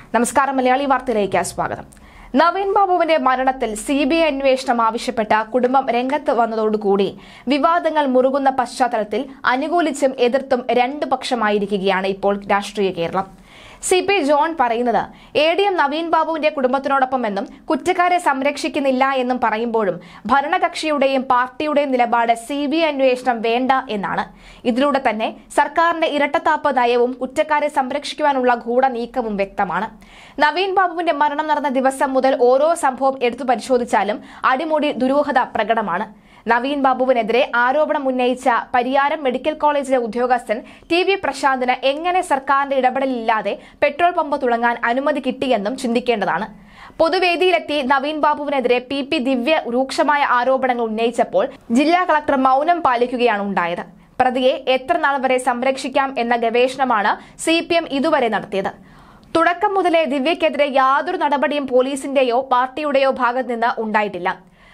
നമസ്കാരം, മലയാളി വാർത്തയിലേക്ക് സ്വാഗതം. നവീൻ ബാബുവിന്റെ മരണത്തിൽ സിബിഐ അന്വേഷണം ആവശ്യപ്പെട്ട കുടുംബം രംഗത്ത് വന്നതോടുകൂടി വിവാദങ്ങൾ മുറുകുന്ന പശ്ചാത്തലത്തിൽ അനുകൂലിച്ചും എതിർത്തും രണ്ടു പക്ഷമായിരിക്കുകയാണ് ഇപ്പോൾ രാഷ്ട്രീയ കേരളം. CP ജോൺ പറയുന്നത് ADM നവീൻ ബാബുവിന്റെ കുടുംബത്തിനോടൊപ്പം എന്നും കുറ്റക്കാരെ സംരക്ഷിക്കുന്നില്ല എന്നും പറയുമ്പോഴും ഭരണകക്ഷിയുടെയും പാർട്ടിയുടെയും നിലപാട് CBI അന്വേഷണം വേണ്ട എന്നാണ്. ഇതിലൂടെ തന്നെ സർക്കാരിന്റെ ഇരട്ടത്താപ്പ് നയവും കുറ്റക്കാരെ സംരക്ഷിക്കുവാനുള്ള ഗൂഢനീക്കവും വ്യക്തമാണ്. നവീൻ ബാബുവിന്റെ മരണം നടന്ന ദിവസം മുതൽ ഓരോ സംഭവം എടുത്തു പരിശോധിച്ചാലും അടിമുടി ദുരൂഹത പ്രകടമാണ്. നവീൻ ബാബുവിനെതിരെ ആരോപണം ഉന്നയിച്ച പരിയാരം മെഡിക്കൽ കോളേജിലെ ഉദ്യോഗസ്ഥൻ TV പ്രശാന്തിന് എങ്ങനെ സർക്കാരിന്റെ ഇടപെടലില്ലാതെ പെട്രോൾ പമ്പ് തുടങ്ങാൻ അനുമതി കിട്ടിയെന്നും ചിന്തിക്കേണ്ടതാണ്. പൊതുവേദിയിലെത്തി നവീൻ ബാബുവിനെതിരെ PP ദിവ്യ രൂക്ഷമായ ആരോപണങ്ങൾ ഉന്നയിച്ചപ്പോൾ ജില്ലാ കളക്ടർ മൗനം പാലിക്കുകയാണ് ഉണ്ടായത്. പ്രതിയെ എത്ര നാൾ വരെ സംരക്ഷിക്കാം എന്ന ഗവേഷണമാണ് CPM ഇതുവരെ നടത്തിയത്. തുടക്കം മുതലേ ദിവ്യക്കെതിരെ യാതൊരു നടപടിയും പോലീസിന്റെയോ പാർട്ടിയുടെയോ ഭാഗത്ത് നിന്ന് ഉണ്ടായിട്ടില്ല.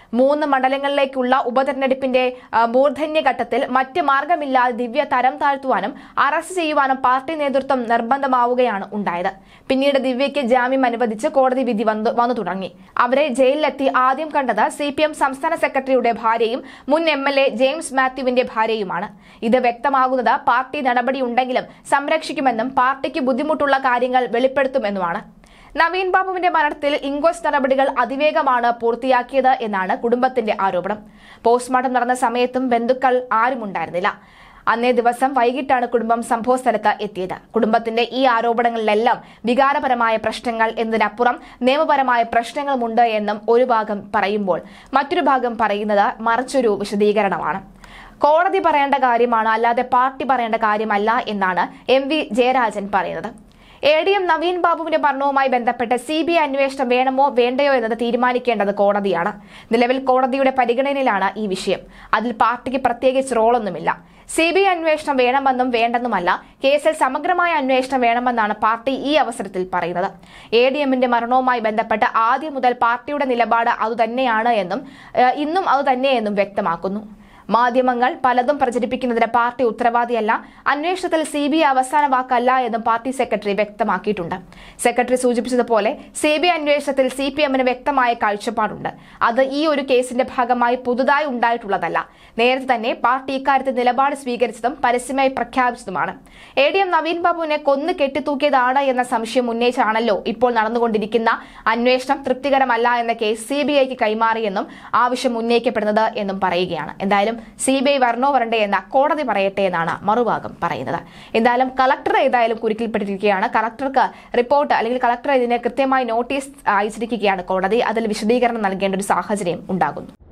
3 മണ്ഡലങ്ങളിലേക്കുള്ള ഉപതെരഞ്ഞെടുപ്പിന്റെ മൂർധന്യഘട്ടത്തിൽ മറ്റ് മാർഗമില്ലാതെ ദിവ്യ തരം താഴ്ത്തുവാനും അറസ്റ്റ് ചെയ്യുവാനും പാർട്ടി നേതൃത്വം നിർബന്ധമാവുകയാണ് ഉണ്ടായത്. പിന്നീട് ദിവ്യയ്ക്ക് ജാമ്യം അനുവദിച്ച് കോടതി വിധി വന്നു തുടങ്ങി. അവരെ ജയിലിലെത്തി ആദ്യം കണ്ടത് CPM സംസ്ഥാന സെക്രട്ടറിയുടെ ഭാര്യയും മുൻ MLA ജെയിംസ് മാത്യുവിന്റെ ഭാര്യയുമാണ്. ഇത് വ്യക്തമാകുന്നത് പാർട്ടി നടപടിയുണ്ടെങ്കിലും സംരക്ഷിക്കുമെന്നും പാർട്ടിക്ക് ബുദ്ധിമുട്ടുള്ള കാര്യങ്ങൾ വെളിപ്പെടുത്തുമെന്നുമാണ്. നവീൻ ബാബുവിന്റെ മരണത്തിൽ ഇൻക്വസ്റ്റ് നടപടികൾ അതിവേഗമാണ് പൂർത്തിയാക്കിയത് എന്നാണ് കുടുംബത്തിന്റെ ആരോപണം. പോസ്റ്റ്മോർട്ടം നടന്ന സമയത്തും ബന്ധുക്കൾ ആരും ഉണ്ടായിരുന്നില്ല. അന്നേ ദിവസം വൈകിട്ടാണ് കുടുംബം സംഭവസ്ഥലത്ത് എത്തിയത്. കുടുംബത്തിന്റെ ഈ ആരോപണങ്ങളിലെല്ലാം വികാരപരമായ പ്രശ്നങ്ങൾ എന്നതിനപ്പുറം നിയമപരമായ പ്രശ്നങ്ങളുമുണ്ട് എന്നും ഒരു ഭാഗം പറയുമ്പോൾ മറ്റൊരു ഭാഗം പറയുന്നത് മറിച്ചൊരു വിശദീകരണമാണ്. കോടതി പറയേണ്ട കാര്യമാണ്, അല്ലാതെ പാർട്ടി പറയേണ്ട കാര്യമല്ല എന്നാണ് MV ജയരാജൻ പറയുന്നത്. ADM നവീൻ ബാബുവിന്റെ മരണവുമായി ബന്ധപ്പെട്ട് CBI അന്വേഷണം വേണമോ വേണ്ടയോ എന്നത് തീരുമാനിക്കേണ്ടത് കോടതിയാണ്. നിലവിൽ കോടതിയുടെ പരിഗണനയിലാണ് ഈ വിഷയം. അതിൽ പാർട്ടിക്ക് പ്രത്യേകിച്ച് റോളൊന്നുമില്ല. CBI അന്വേഷണം വേണമെന്നും വേണ്ടെന്നുമല്ല, കേസിൽ സമഗ്രമായ അന്വേഷണം വേണമെന്നാണ് പാർട്ടി ഈ അവസരത്തിൽ പറയുന്നത്. ADMന്റെ മരണവുമായി ബന്ധപ്പെട്ട് ആദ്യം മുതൽ പാർട്ടിയുടെ നിലപാട് അതുതന്നെയാണ് എന്നും ഇന്നും അതുതന്നെയെന്നും വ്യക്തമാക്കുന്നു. മാധ്യമങ്ങൾ പലതും പ്രചരിപ്പിക്കുന്നതിന് പാർട്ടി ഉത്തരവാദിയല്ല. അന്വേഷണത്തിൽ CBI അവസാന വാക്കല്ല എന്നും പാർട്ടി സെക്രട്ടറി വ്യക്തമാക്കിയിട്ടുണ്ട്. സെക്രട്ടറി സൂചിപ്പിച്ചതുപോലെ CBI അന്വേഷണത്തിൽ CPMന് വ്യക്തമായ കാഴ്ചപ്പാടുണ്ട്. അത് ഈ ഒരു കേസിന്റെ ഭാഗമായി പുതുതായി ഉണ്ടായിട്ടുള്ളതല്ല. നേരത്തെ തന്നെ പാർട്ടി ഇക്കാര്യത്തിൽ നിലപാട് സ്വീകരിച്ചതും പരസ്യമായി പ്രഖ്യാപിച്ചതുമാണ്. ADM നവീൻ ബാബുവിനെ കൊന്നു കെട്ടിത്തൂക്കിയതാണ് എന്ന സംശയം ഉന്നയിച്ചാണല്ലോ ഇപ്പോൾ നടന്നുകൊണ്ടിരിക്കുന്ന അന്വേഷണം തൃപ്തികരമല്ല എന്ന കേസ് CBIക്ക് കൈമാറിയെന്നും ആവശ്യം ഉന്നയിക്കപ്പെടുന്നത് എന്നും പറയുകയാണ്. എന്തായാലും CBI വരണോ വരണ്ടേ എന്ന കോടതി പറയട്ടെ എന്നാണ് മറുഭാഗം പറയുന്നത്. എന്തായാലും കളക്ടർ കുരുക്കിൽപ്പെട്ടിരിക്കുകയാണ്. കളക്ടർക്ക് റിപ്പോർട്ട് അല്ലെങ്കിൽ കളക്ടർ ഇതിന് കൃത്യമായി നോട്ടീസ് അയച്ചിരിക്കുകയാണ് കോടതി. അതിൽ വിശദീകരണം നൽകേണ്ട ഒരു സാഹചര്യം ഉണ്ടാകുന്നു.